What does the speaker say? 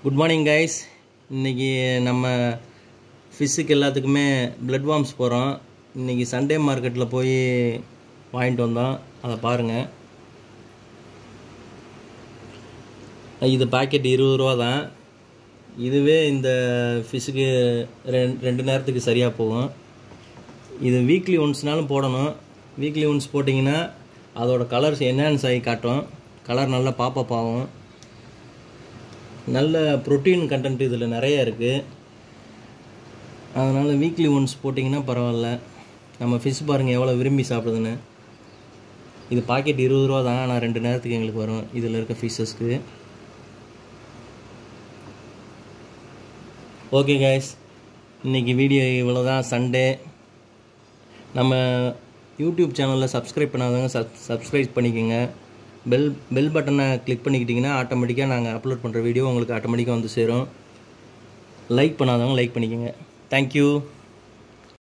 Good morning guys. இன்றைக்கி நம்ம ஃபிஷ்ஷுக்கு எல்லாத்துக்குமே பிளட் வார்ம்ஸ் போகிறோம். இன்றைக்கி சண்டே மார்க்கெட்டில் போய் வாங்கிட்டு வந்தோம். அதை பாருங்கள். இது பாக்கெட் 20 ரூபா தான். இதுவே இந்த ஃபிஷ்ஷுக்கு ரெண்டு நேரத்துக்கு சரியாக போகும். இது வீக்லி ஒன்ஸ்னாலும் போடணும். வீக்லி ஒன்ஸ் போட்டிங்கன்னா அதோட கலர்ஸ் என்ஹான்ஸ் ஆகி காட்டும். கலர் நல்லா பாப்பப் ஆகும். நல்ல ப்ரோட்டீன் கண்டென்ட் இதில் நிறைய இருக்குது. அதனால் வீக்லி ஒன்ஸ் போட்டிங்கன்னா பரவாயில்ல. நம்ம ஃபிஷ் பாருங்கள் எவ்வளோ விரும்பி சாப்பிடுதுன்னு. இது பாக்கெட் 20 ரூபா தான். ஆனால் 2 நேரத்துக்கு எங்களுக்கு வரும் இதில் இருக்க ஃபிஷ்ஷஸ்க்கு. ஓகே கைஸ், இன்றைக்கி வீடியோ இவ்வளோ தான். சண்டே. நம்ம யூடியூப் சேனலில் சப்ஸ்கிரைப் பண்ணாதவங்க சப்ஸ்கிரைப் பண்ணிக்கோங்க. பெல் பட்டனை கிளிக் பண்ணிக்கிட்டிங்கன்னா ஆட்டோமேட்டிக்காக நாங்கள் அப்லோட் பண்ணுற வீடியோ உங்களுக்கு ஆட்டோமேட்டிக்காக வந்து சேரும். லைக் பண்ணாதவங்க லைக் பண்ணிக்கோங்க. தேங்க்யூ.